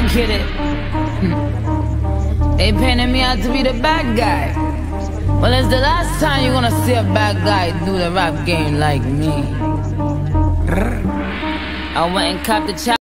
don't get it. They painted me out to be the bad guy. Well, it's the last time you're gonna see a bad guy do the rap game like me. I went and copped the